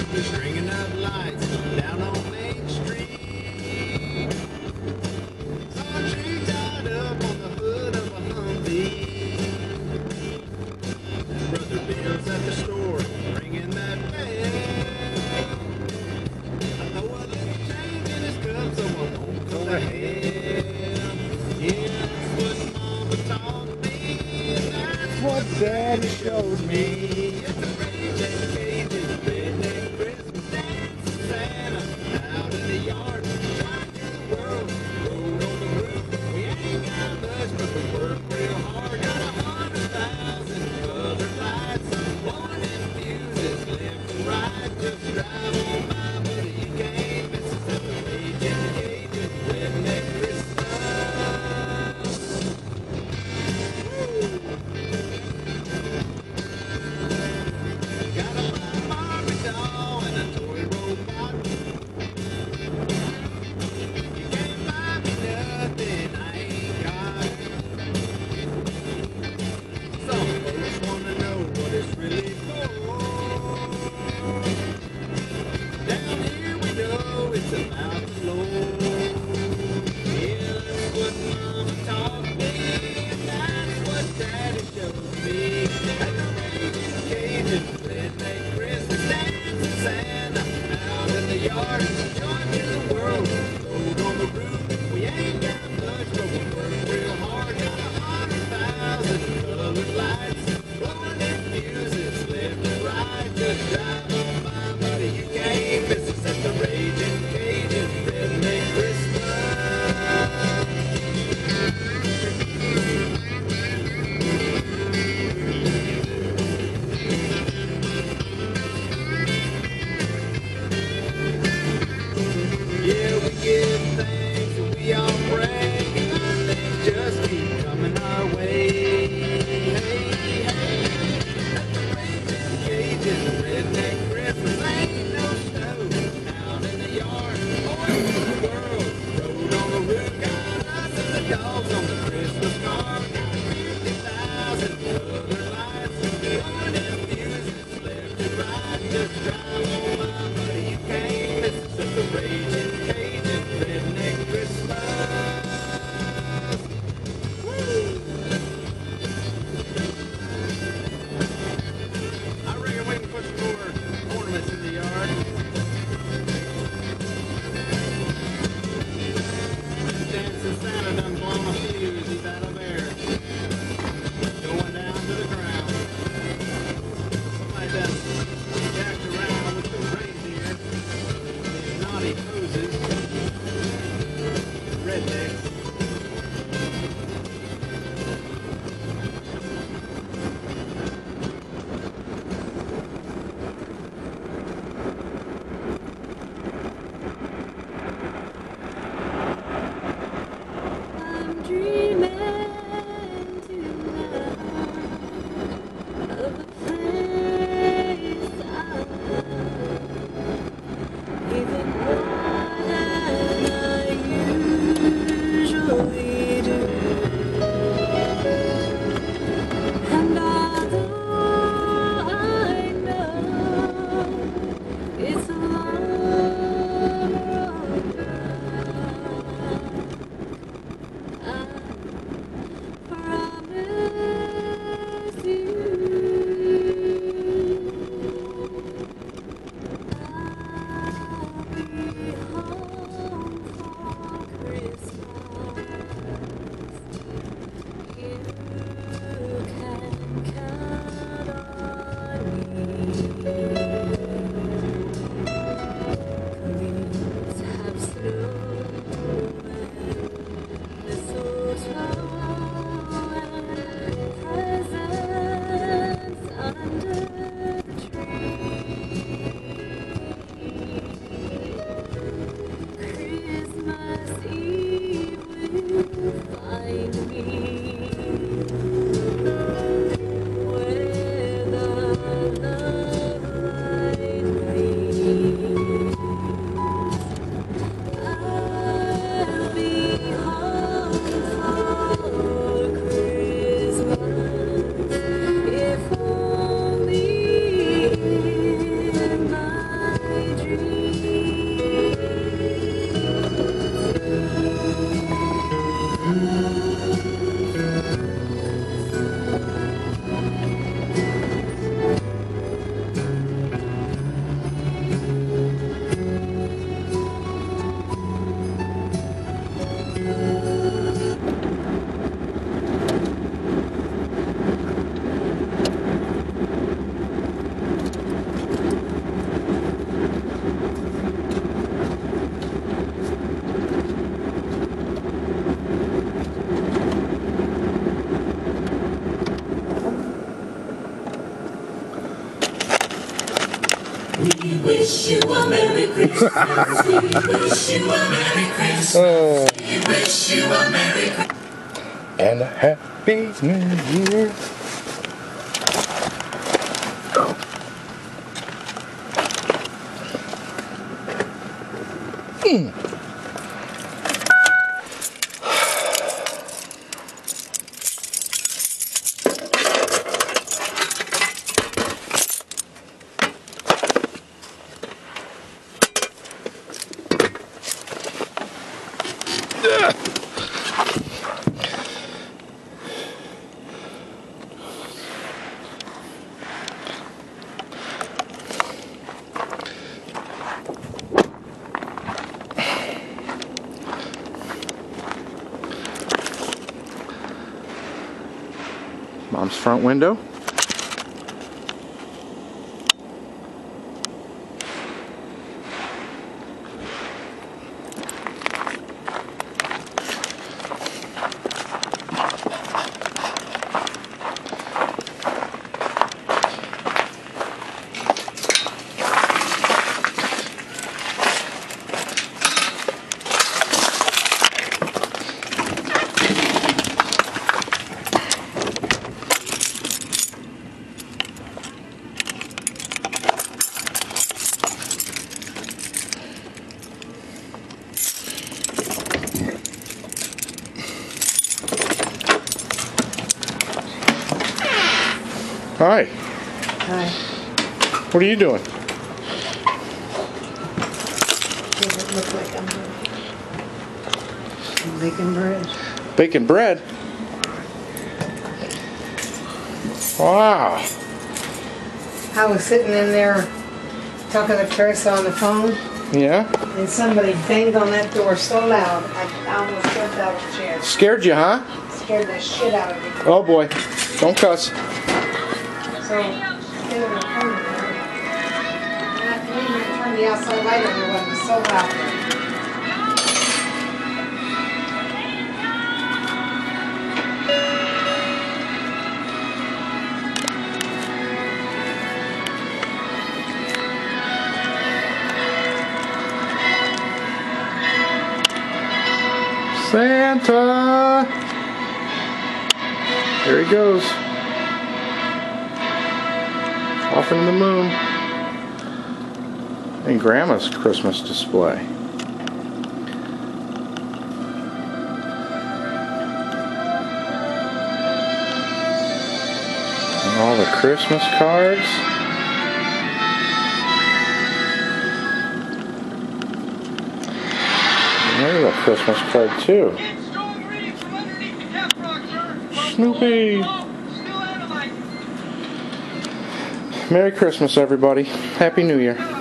They're stringing up lights down on Main Street. Saw a tree tied up on the hood of a Humvee. Brother Bill's at the store ringing that bell. I throw a little change in his cup so I won't go to hell. Yeah, that's what Mama taught me. That's what Daddy showed me. It's a raging Cajun redneck Christmas dance. Santa out in the yard, trying to the world. Road on the roof, we ain't got much, but we work real hard. Got 100,000 colored lights, blowing in fuses left and right. Just drive on by, buddy, you can't miss us at the raging Cajun redneck Christmas. Got a fine Barbie doll and a toy robot. You can't buy me nothing I ain't got. Some folks wanna know what it's really for. Down here we know it's about the Lord. Yeah, that's what Mama taught me, and that's what Daddy showed me. At the raging Cajun redneck Christmas dance in Santa out in the yard, joy to the world. Road on the roof, we ain't got much, but we work real hard. Got 100,000 colored lights, blowing in fuses left and right. Just drive on by, buddy, you can't miss us at the raging Cajun redneck Christmas. We wish you a Merry Christmas. We wish you a Merry Christmas. Oh. We wish you a Merry Christmas. And a Happy New Year. Mom's front window. Hi. Hi. What are you doing? Doesn't look like I'm making bread. Baking bread? Wow. I was sitting in there talking to Teresa on the phone, Yeah? and somebody banged on that door so loud, I almost jumped out of the chair. Scared you, huh? Scared the shit out of me. Oh boy. Don't cuss. So, they were coming there. And I came in and turned the outside light on, it was so loud. Santa! There he goes. Off into the moon. And Grandma's Christmas display. And all the Christmas cards. And there's a Christmas card too. Snoopy! Merry Christmas, everybody. Happy New Year.